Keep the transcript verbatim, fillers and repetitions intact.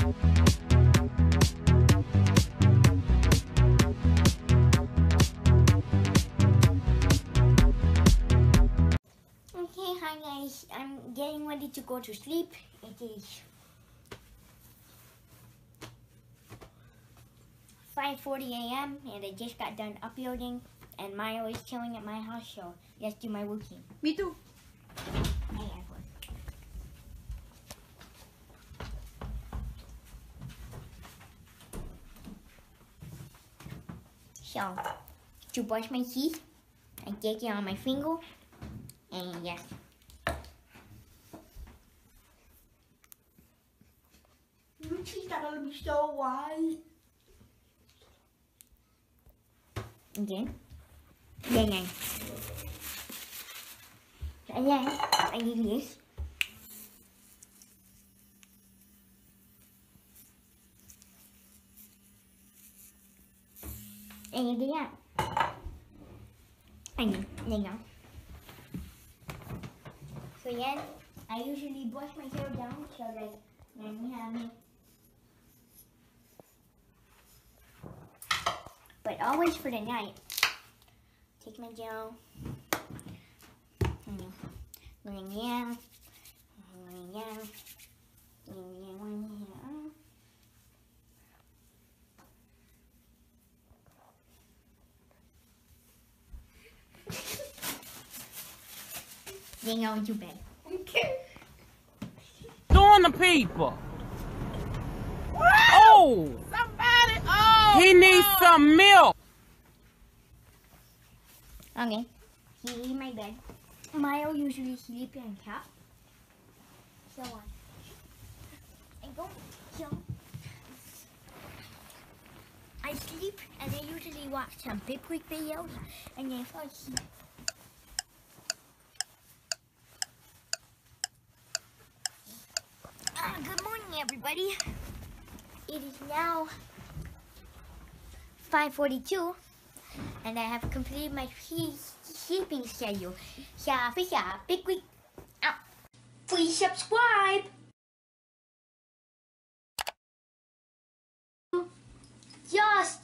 Okay, hi guys, I'm getting ready to go to sleep. It is five forty a m and I just got done uploading and Mario is chilling at my house, so let's do my routine. Me too. So, to brush my teeth, I take it on my finger, and yes. Your teeth are gonna be so white. Again. Ganyan. And then, I do this. And you do that. And there you go. So then, I usually brush my hair down so like then we have me. But always for the night, take my gel. Going down, going down, going down one here. Then go into bed. Okay. Doing the people. Oh! Somebody! Oh! He needs oh. some milk. Okay, he's in my bed. Mario usually sleep in cap. So on. I go, so I sleep and I usually watch some Big Week videos and then fall asleep. Uh, good morning, everybody. It is now five forty-two, and I have completed my sleeping schedule. Yeah, for yeah, Big Week. Out. Please subscribe. Just